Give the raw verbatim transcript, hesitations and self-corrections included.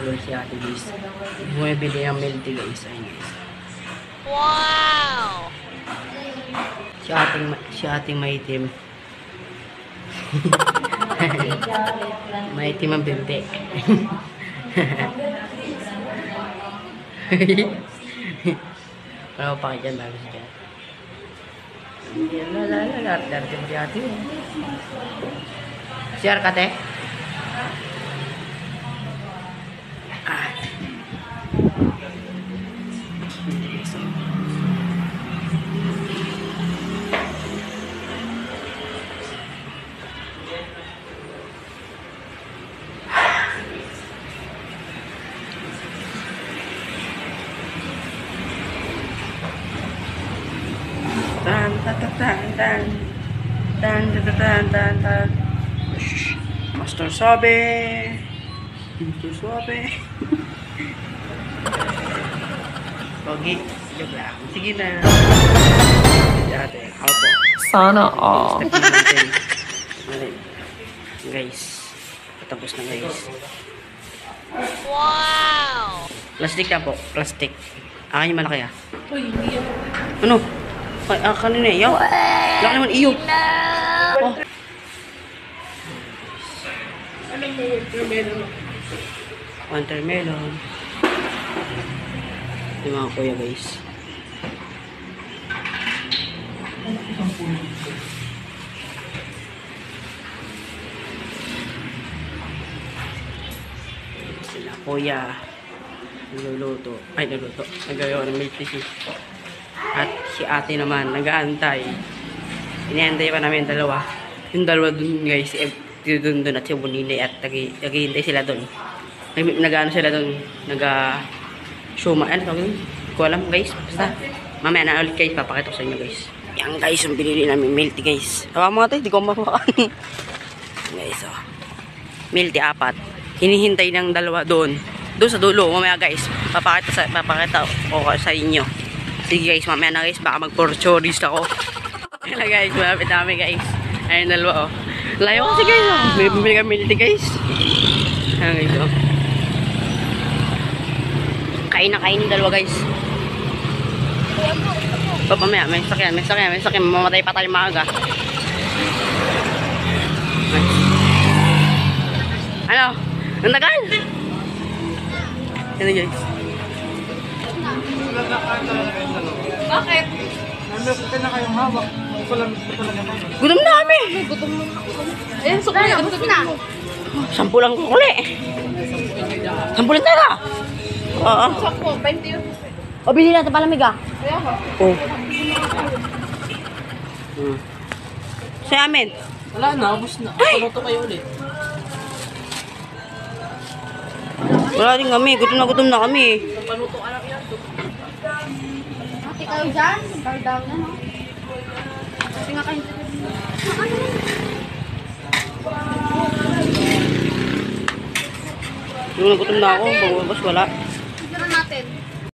guys si ate guys. Bumibili ng milk tea guys. Ayun guys. Wow! Si ating, si ating maitim. Maitim ang binte. Ano pa kayo dyan bago siya? Lala-lala-lala-lala si ate. Siar ka te? Ah. Tan tan tan tan tan tan tan tan tan. Master Sabe, Master Sabe. Pogi, joke lang. Sige na. Dati, ako po. Sana all. Guys, patapos na guys. Wow! Plastic na po, plastic. Akin yung malaki ah. Ano? Ay, ah, kanina iyo. Laki naman iyo. Oh. Watermelon. Yung mga kuya guys. Sila kuya. Nagluluto. Ay, nagluluto. Nagawa ng milk tea. At si ate naman, nag-aantay. Iniantay pa namin dalawa. Yung dalawa dun guys, si dun dun at si Bonine at naghihintay sila dun. Nag-ano sila dun, nag-shuma. Ano tawag dun? Hindi ko alam guys. Basta, mamaya na ulit guys, papakita ko sa inyo guys. Yan guys, yung binili namin milk tea guys. Tawa mo ate, hindi ko mapakan. Guys, oh. Milk tea apat. Hinihintay ng dalawa doon. Doon sa dulo, mamaya guys. Papakita, sa, papakita ko sa inyo. Sige guys, mamaya na guys, baka mag-porchoris ako. Kaya guys, malapit namin guys. Ayun dalawa oh. Layo kasi guys oh. May bumili kami milk tea guys. Ayun guys oh. Kain na kain yung dalawa guys. O mamaya, may sakyan, may sakyan, may sakyan. Mamamatay pa tayo maaga. Ano? Ang tagal? Ano guys? Bakit? Nandun na kayong hawak. Gutom na kami. Gutom mo na. Ayan, sukli. Gutom na. Sampu lang kukuli. Sampu lang tayo. Oo. Sampo, twenty yun. O, bili natin palamig ah. Kaya ka. Oo. Hmm. Sa amin. Wala na, ubos na. Paluto kayo ulit. Wala din kami. Gutom na gutom na kami. Paluto ka lang yan. Ate kayo dyan. Bar down na, no? Kasi nga kayo. Gutom na gutom na ako. Bagwas wala.